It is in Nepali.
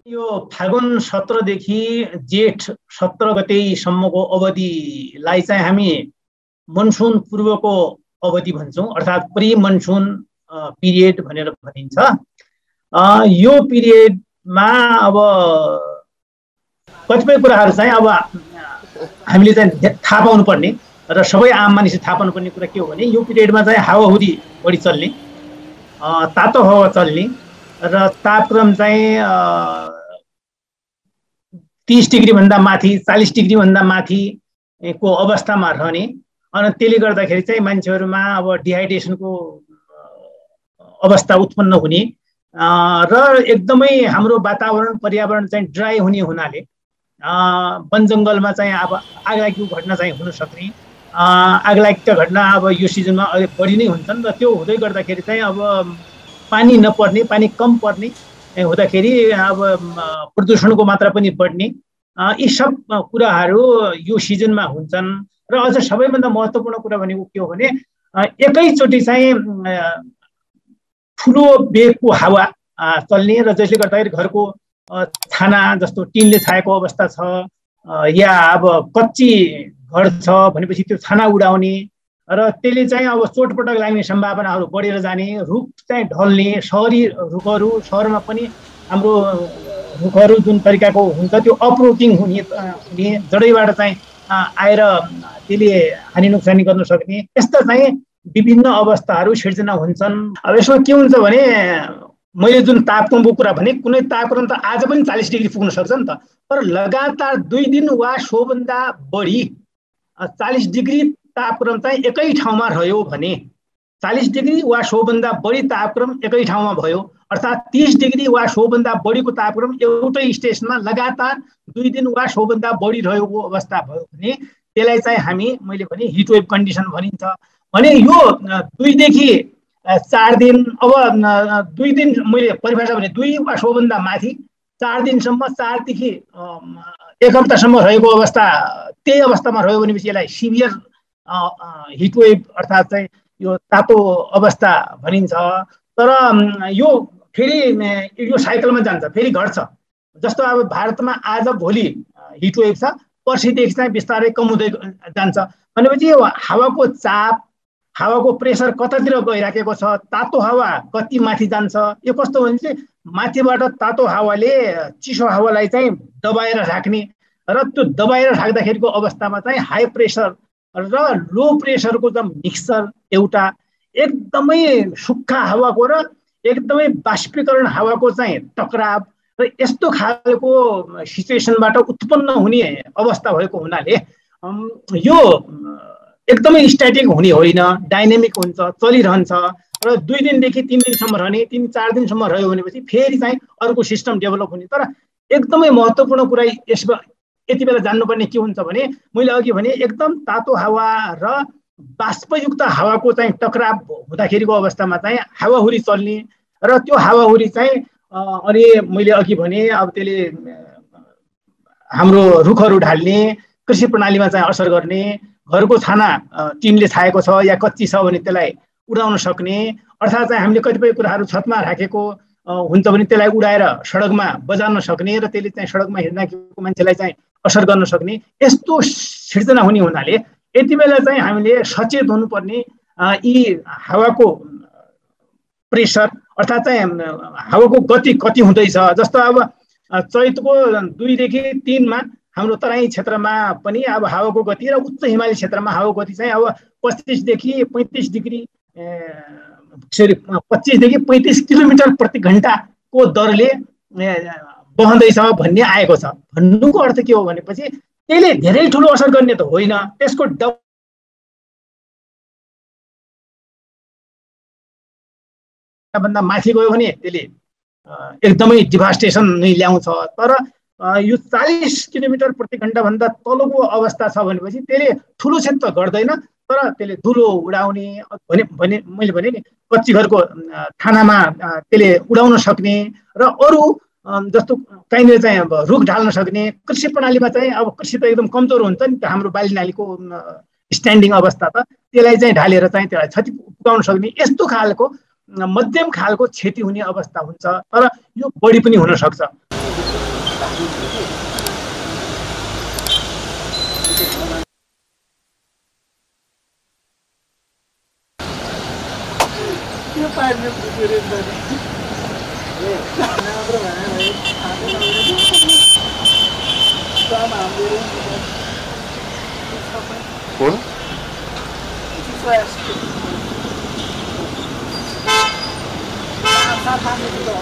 यो फागुन 17 देखि जेठ 17 गतेसम्मको अवधिलाई चाहिँ हामी मनसुन पूर्वको अवधि भन्छौँ, अर्थात् प्री मनसुन पिरियड भनेर भनिन्छ। यो पिरियडमा अब कतिपय कुराहरू चाहिँ अब हामीले चाहिँ थाहा पाउनुपर्ने र सबै आम मानिसले थाहा पाउनुपर्ने कुरा के हो भने यो पिरियडमा चाहिँ हावाहुरी बढी चल्ने, तातो हावा चल्ने र तापक्रम चाहिँ 30 डिग्री भन्दा माथि 40 डिग्री भन्दा माथि को अवस्थामा रहने। अनि त्यसले गर्दाखेरि चाहिँ मान्छेहरुमा अब डिहाइड्रेसनको अवस्था उत्पन्न हुने र एकदमै हाम्रो वातावरण पर्यावरण चाहिँ ड्राई हुने हुनाले वन जंगलमा चाहिँ अब आगलागीको घटना चाहिँ हुन सक्ने। आगलागीका घटना अब यो सिजनमा अलि बढी नै हुन्छन् र त्यो हुँदै गर्दाखेरि चाहिँ अब पानी नपर्ने, पानी कम पर्ने हुँदाखेरि अब प्रदूषणको मात्रा पनि बढ्ने, यी सब कुराहरू यो सिजनमा हुन्छन्। र अझ सबैभन्दा महत्त्वपूर्ण कुरा भनेको के हो भने एकैचोटि चाहिँ ठुलो वेगको हावा चल्ने र जसले गर्दाखेरि घरको छाना जस्तो टिनले छाएको अवस्था छ या अब कच्ची घर छ भनेपछि त्यो छाना उडाउने र त्यसले चाहिँ अब चोटपटक लाग्ने सम्भावनाहरू बढेर जाने, रुख चाहिँ ढल्ने, शहरी रुखहरू सहरमा पनि हाम्रो रुखहरू जुन तरिकाको हुन्छ त्यो अप्रोटिङ हुने जडैबाट चाहिँ आएर त्यसले हानि नोक्सानी गर्न सक्ने, यस्ता चाहिँ विभिन्न अवस्थाहरू सिर्जना हुन्छन्। अब यसमा के हुन्छ भने मैले जुन तापक्रमको कुरा भने कुनै तापक्रम त आज पनि 40 डिग्री पुग्न सक्छ नि त, तर लगातार 2 दिन वा सोभन्दा बढी 40 डिग्री तापक्रम चाहिँ एकै ठाउँमा रह्यो भने 40 डिग्री वा सोभन्दा बढी तापक्रम एकै ठाउँमा भयो अर्थात् 30 डिग्री वा सोभन्दा बढीको तापक्रम एउटै स्टेसनमा लगातार 2 दिन वा सोभन्दा बढी रहेको अवस्था भयो भने त्यसलाई चाहिँ हामी मैले भने हिट वेभ कन्डिसन भनिन्छ। भने यो 2 देखि 4 दिन अब 2 दिन मैले परिभाषा भने 2 वा सोभन्दा माथि 4 दिनसम्म 4 देखि 1 हप्तासम्म रहेको अवस्था, त्यही अवस्थामा रह्यो भनेपछि यसलाई सिभियर हिट वेभ अर्थात् चाहिँ यो तातो अवस्था भनिन्छ। तर यो फेरि यो साइकलमा जान्छ, फेरि घट्छ। जस्तो अब भारतमा आज भोलि हिट वेभ छ, पर्सिदेखि चाहिँ बिस्तारै कम हुँदै जान्छ भनेपछि यो हावाको चाप, हावाको प्रेसर कतातिर गइराखेको छ, तातो हावा कति माथि जान्छ, यो कस्तो भने चाहिँ माथिबाट तातो हावाले चिसो हावालाई चाहिँ दबाएर राख्ने र त्यो दबाएर राख्दाखेरिको अवस्थामा चाहिँ हाई प्रेसर र लो प्रेसरको चाहिँ मिक्सचर एउटा एकदमै सुक्खा हावाको र एकदमै बाष्पीकरण हावाको चाहिँ टकराव र यस्तो खालको सिचुएसनबाट उत्पन्न हुने अवस्था भएको हुनाले यो एकदमै स्ट्याटिक हुने होइन, डाइनामिक हुन्छ, चलिरहन्छ र 2 दिनदेखि 3 दिनसम्म रहने, 3-4 दिनसम्म रह्यो भनेपछि फेरि चाहिँ अर्को सिस्टम डेभलप हुने। तर एकदमै महत्त्वपूर्ण कुरा यसमा यति बेला जान्नुपर्ने के हुन्छ भने मैले अघि भने एकदम तातो हावा र बाष्पयुक्त हावाको चाहिँ टकराव हुँदाखेरिको अवस्थामा चाहिँ हावाहुरी चल्ने र त्यो हावाहुरी चाहिँ अनि मैले अघि भने अब त्यसले हाम्रो रुखहरू ढाल्ने, कृषि प्रणालीमा चाहिँ असर गर्ने, घरको छाना टिनले छाएको छ या कच्ची छ भने त्यसलाई उडाउन सक्ने, अर्थात् चाहिँ हामीले कतिपय कुराहरू छतमा राखेको हुन्छ भने त्यसलाई उडाएर सडकमा बजार्न सक्ने र त्यसले चाहिँ सडकमा हिँड्दाखेरिको मान्छेलाई चाहिँ असर गर्न सक्ने, यस्तो सिर्जना हुने हुनाले यति बेला चाहिँ हामीले सचेत हुनुपर्ने यी हावाको प्रेसर अर्थात् चाहिँ हावाको गति कति हुँदैछ। जस्तो अब चैतको 2 देखि 3 मा हाम्रो तराई क्षेत्रमा पनि अब हावाको गति र उच्च हिमाली क्षेत्रमा हावाको गति चाहिँ अब 25 देखि 35 डिग्री 25 देखि 35 किलोमिटर प्रति घण्टाको दरले बहँदैछ भन्ने आएको छ। भन्नुको अर्थ के हो भनेपछि त्यसले धेरै ठुलो असर गर्ने त होइन, त्यसको भन्दा माथि गयो भने त्यसले एकदमै डिभास्टेसन नै ल्याउँछ। तर यो 40 किलोमिटर प्रति घण्टा भन्दा तलको अवस्था छ भनेपछि त्यसले ठुलो क्षति त गर्दैन, तर त्यसले धुलो उडाउने भने मैले भने नि कच्ची घरको थानामा त्यसले उडाउन सक्ने र अरू जस्तो कहीँनिर चाहिँ अब रुख ढाल्न सक्ने, कृषि प्रणालीमा चाहिँ अब कृषि त एकदम कमजोर हुन्छ नि त हाम्रो बाली नालीको स्ट्यान्डिङ अवस्था त, त्यसलाई चाहिँ ढालेर चाहिँ त्यसलाई क्षति पुगाउन सक्ने यस्तो खालको मध्यम खालको क्षति हुने अवस्था हुन्छ। तर यो बढी पनि हुन सक्छ। Dia pakai pikirin tadi. Nah, bro, aku sama ambilin gitu. Pun? Flash. Sama itu dong.